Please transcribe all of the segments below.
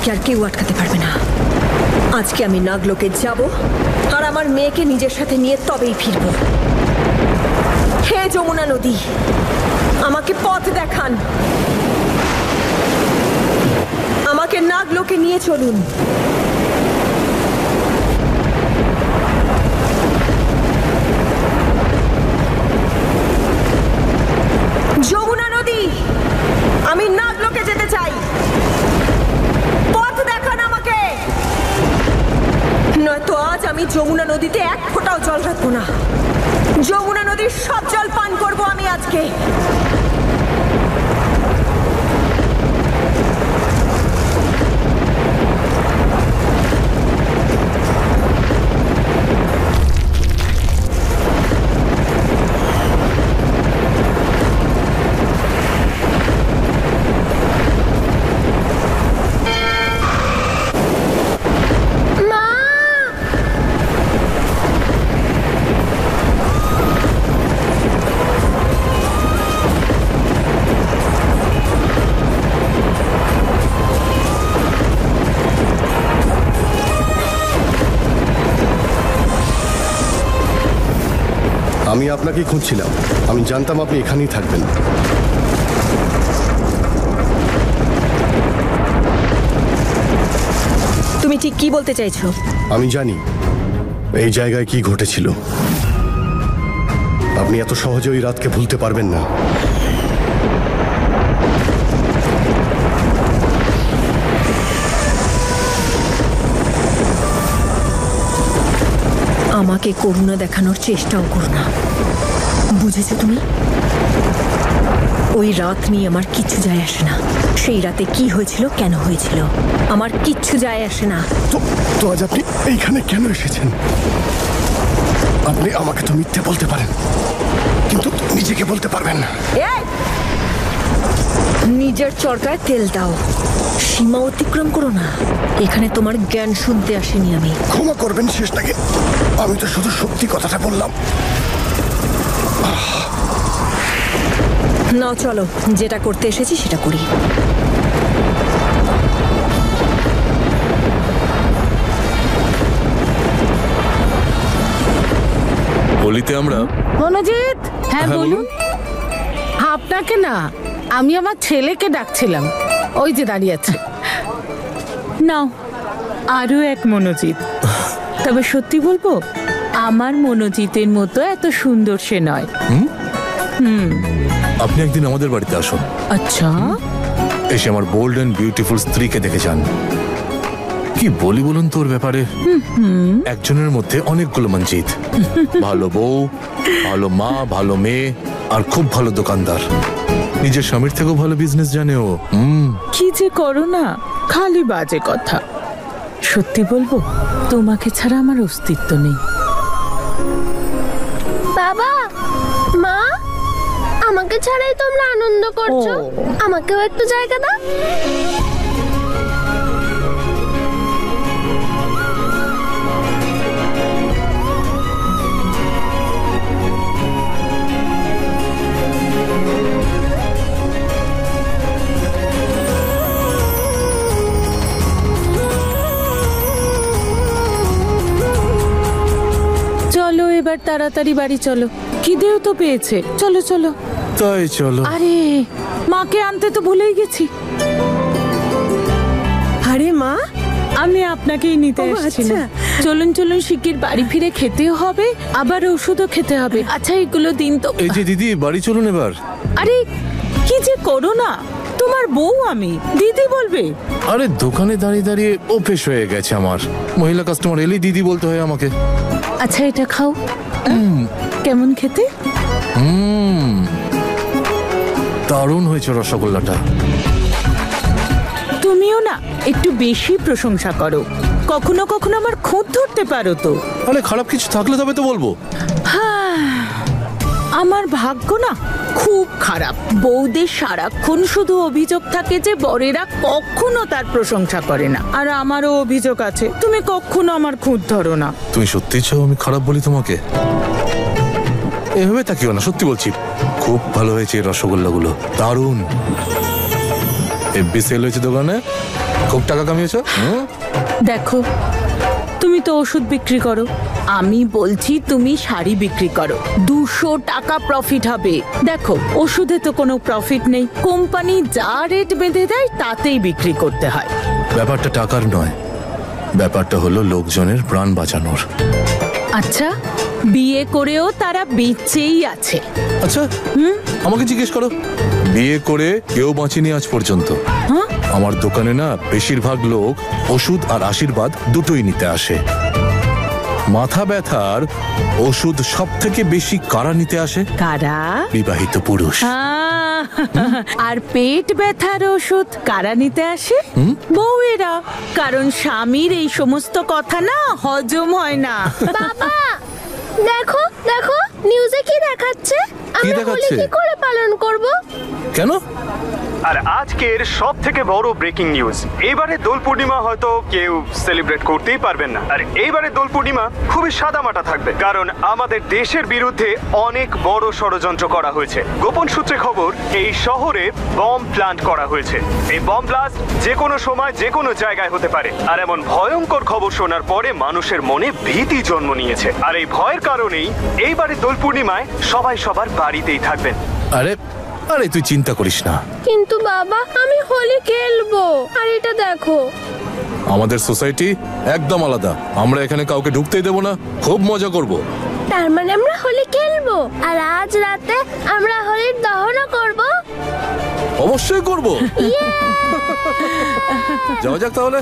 আমাকে আর কেউ আটকাতে পারবে না। আজকে আমি নাগলোকে যাব আর আমার মেয়েকে নিজের সাথে নিয়ে তবেই ফিরব। হে যমুনা নদী, আমাকে পথ দেখান, আমাকে নাগলোকে নিয়ে চলুন। যমুনা নদী, আমি নাগলোকে যেতে চাই, পথ দেখান আমাকে, নয়তো আজ আমি যমুনা নদীতে এক ফোঁটাও জল রাখবো না। যমুনা নদীর সব জল পান করবো আমি আজকে। আমি আপনাকে খুঁজছিলাম, আমি জানতাম আপনি এখানেই থাকবেন। তুমি ঠিক কি বলতে চাইছো? আমি জানি এই জায়গায় কি ঘটেছিল। আপনি এত সহজে ওই রাতকে ভুলতে পারবেন না। আমাকে করুণা দেখানোর চেষ্টাও করো না, বুঝেছো তুমি? ওই রাত নিয়ে আমার কিচ্ছু যায় আসে না। সেই রাতে কি হয়েছিল, কেন হয়েছিল, আমার কিচ্ছু যায় আসে না। তো আজ আপনি এইখানে কেন এসেছেন? আপনি আমাকে তো মিথ্যে বলতে পারেন, কিন্তু নিজেকে বলতে পারবেন না। নিজের চরকায় তেল দাও, সীমা অতিক্রম করো না। এখানে তোমার জ্ঞান শুনতে আসেনি আমি। ক্ষমা করবেন শেষটাকে, আমি তো শুধু সত্যি কথাটা বললাম। নাও চলো, যেটা করতে এসেছি সেটা করি। হোলিতে আমরা মনোজিৎ, হ্যাঁ হ্যাঁ, বলুন। আপনাকে না, আমি আমার ছেলেকে ডাকছিলাম, ওই যে দাঁড়িয়ে আছে। নাও আরো এক মনোজিৎ। তবে সত্যি বলবো, আমার মনোজিতের মতো এত সুন্দর সে নয়। আপনি একদিন আমাদের বাড়িতে আসুন, আচ্ছা, এসে আমার বোল্ড অ্যান্ড বিউটিফুল স্ত্রীকে দেখে যান। কি বলি বলুন তোর ব্যাপারে? একজনের মধ্যে অনেকগুলো মঞ্জিত। ভালো বউ, ভালো মা, ভালো মেয়ে, আর খুব ভালো দোকানদার। নিজের স্বামীর থেকেও ভালো বিজনেস জানে ও। কি যে করো না, খালি বাজে কথা। সত্যি বলবো, তোমাকে ছাড়া আমার অস্তিত্ব নেই। বাবা, মা, আমাকে ছাড়াই তোমরা আনন্দ করছো, আমাকেও একটু জায়গা দাও। চলো এবার তাড়াতাড়ি বাড়ি চলো, খিদেও তো পেয়েছে। চলো চলো। তাই চলো। আরে মাকে আনতে তো ভুলেই গেছি। আরে মা, আমি আপনাকেই নিতে এসেছিলাম। চলুন চলুন, শিগগির বাড়ি ফিরে খেতেও হবে, আবার ওষুধও খেতে হবে। আচ্ছা এগুলো দিন তো। এই যে দিদি, বাড়ি চলুন এবার। আরে কি যে করো না, তোমার বউ আমি, দিদি বলবে? আরে দোকানে দাঁড়িয়ে দাঁড়িয়ে অভ্যেস হয়ে গেছে আমার। মহিলা কাস্টমার এলেই দিদি বলতে হয় আমাকে। আচ্ছা এটা খাও। কেমন খেতে? দারুণ হয়েছে রসগোল্লাটা। তুমিও না একটু বেশি প্রশংসা করো, কখনো কখনো আমার খুঁত ধরতে পারো তো। আরে খারাপ কিছু থাকলে তবে তো বলবো। আমার ভাগ্য না খুব খারাপ। বউদের সারাক্ষণ শুধু অভিযোগ থাকে যে বরেরা কখনো তার প্রশংসা করে না। আর আমারও অভিযোগ আছে, তুমি কখনো আমার খুঁত ধরো না। তুমি সত্যি চাও আমি খারাপ বলি তোমাকে? এভাবে তাকিও না, সত্যি বলছি। খুব ভালো হয়েছে এই রসগোল্লাগুলো, দারুণ। এফবি সেল হয়েছে দোকানে, খুব টাকা কামিয়েছো? দেখো, তুমি তো ওষুধ বিক্রি করো, আমি বলছি তুমি শাড়ি বিক্রি করো, 200 টাকা প্রফিট হবে। দেখো, ওষুধে তো কোনো প্রফিট নেই, কোম্পানি যা রেট বেঁধে দেয় তাতেই বিক্রি করতে হয়। ব্যাপারটা টাকার নয়, ব্যাপারটা হলো লোকজনের প্রাণ বাঁচানোর। আচ্ছা, বিয়ে করেও তারা বেঁচেই আছে। আচ্ছা, আমাকে জিজ্ঞেস করো, বিয়ে করে কেউ বাঁচেনি আজ পর্যন্ত। আমার দোকানে না বেশিরভাগ লোক ওষুধ আর আশীর্বাদ দুটোই নিতে আসে। মাথা ব্যথার ওষুধ সব থেকে বেশি কারা নিতে আসে? কারা? বিবাহিত পুরুষ। আর পেট ব্যথার ওষুধ কারা নিতে আসে? বউয়েরা, কারণ স্বামীর এই সমস্ত কথা না হজম হয় না। বাবা দেখো দেখো, নিউজে কি দেখাচ্ছে? আমরা হোলি দেখাচ্ছে? কি করে পালন করব? কেন? আর আজকের সব থেকে বড় ব্রেকিং নিউজ, এবারে দোল পূর্ণিমা হয়তো কেউ সেলিব্রেট করতেই পারবেন না। আর এইবারে দোল পূর্ণিমা খুবই সাদামাটা থাকবে, কারণ আমাদের দেশের বিরুদ্ধে অনেক বড় ষড়যন্ত্র করা হয়েছে। গোপন সূত্রে খবর, এই শহরে বম প্ল্যান্ট করা হয়েছে। এই বম ব্লাস্ট যে কোনো সময় যে কোনো জায়গায় হতে পারে। আর এমন ভয়ঙ্কর খবর শোনার পরে মানুষের মনে ভীতি জন্ম নিয়েছে। আর এই ভয়ের কারণেই এইবারে দোল পূর্ণিমায় সবাই সবার বাড়িতেই থাকবেন। আরে আরে তুই চিন্তা করিস না, কিন্তু বাবা আমি হোলি খেলবো। আর এটা দেখো, আমাদের সোসাইটি একদম আলাদা। আমরা এখানে কাউকে ঢুকতেই দেবো না, খুব মজা করব। তার মানে আমরা হোলি খেলবো, আর আজ রাতে আমরা হোলির দহনও করব। অবশ্যই করব। যাওয়া যাক তাহলে।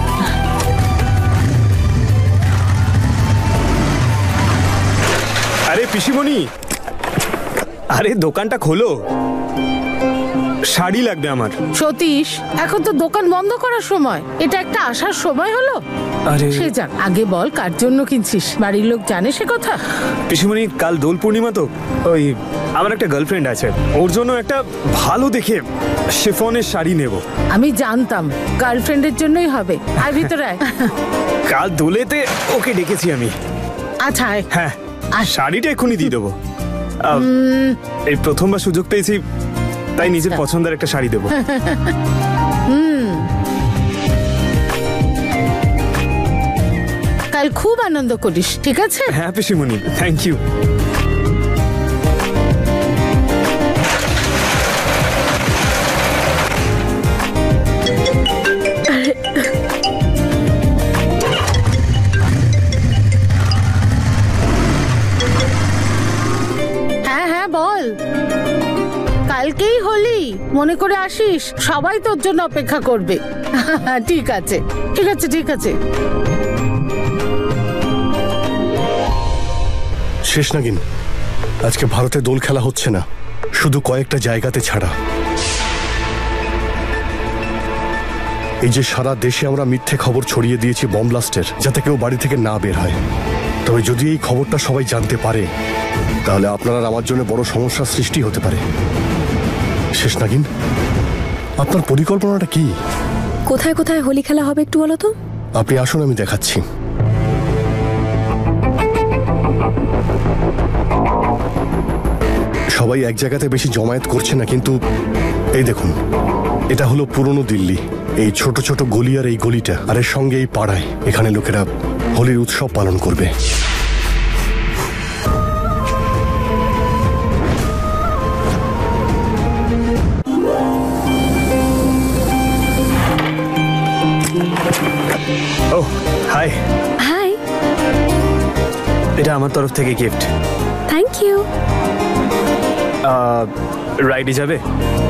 আরে পিসিমণি, আরে দোকানটা খোলো, শাড়ি লাগবে আমার। সতীশ, এখন তো দোকান বন্ধ করার সময়, এটা একটা আসার সময় হলো। আরে সে যাক, আগে বল কার জন্য কিনছিস, বাড়ির লোক জানে সে কথা? পিসিমণি, কাল দোল পূর্ণিমা তো, ওই আমার একটা গার্লফ্রেন্ড আছে, ওর জন্য একটা ভালো দেখে শিফনের শাড়ি নেব। আমি জানতাম গার্লফ্রেন্ডের জন্যই হবে। আয় ভিতরে আয়। কাল দোলেতে ওকে ডেকেছি আমি। আচ্ছা আয়। হ্যাঁ, শাড়িটা এক্ষুনি দিয়ে দেবো। এই প্রথমবার সুযোগ পেয়েছি, তাই নিজের পছন্দের একটা শাড়ি দেবো। কাল খুব আনন্দ করিস, ঠিক আছে? হ্যাঁ পিসিমণি, থ্যাংক ইউ। হ্যাঁ হ্যাঁ বল, কালকেই হোলি, মনে করে আসিস, সবাই তোর জন্য অপেক্ষা করবে। ঠিক আছে ঠিক আছে ঠিক আছে। শেষ নাগিন, আজকে ভারতে দোল খেলা হচ্ছে না, শুধু কয়েকটা জায়গাতে ছাড়া। এই যে সারা দেশে আমরা মিথ্যে খবর ছড়িয়ে দিয়েছি বম ব্লাস্টের, যাতে কেউ বাড়ি থেকে না বের হয়, তবে যদি এই খবরটা সবাই জানতে পারে, তাহলে আপনার আর আমার জন্য বড় সমস্যার সৃষ্টি হতে পারে। শেষ নাগিন, আপনার পরিকল্পনাটা কি? কোথায় কোথায় হোলি খেলা হবে একটু বলো তো? আপনি আসুন, আমি দেখাচ্ছি। সবাই এক জায়গাতে বেশি জমায়েত করছে না, কিন্তু এই দেখুন, এটা হলো পুরনো দিল্লি। এই ছোট ছোট গলি আর এই গলিটা, আর এর সঙ্গে এই পাড়ায়, এখানে লোকেরা হোলির উৎসব পালন করবে। ও হাই। হাই। এটা আমার তরফ থেকে গিফট। Thank you. রাইডে যাবে?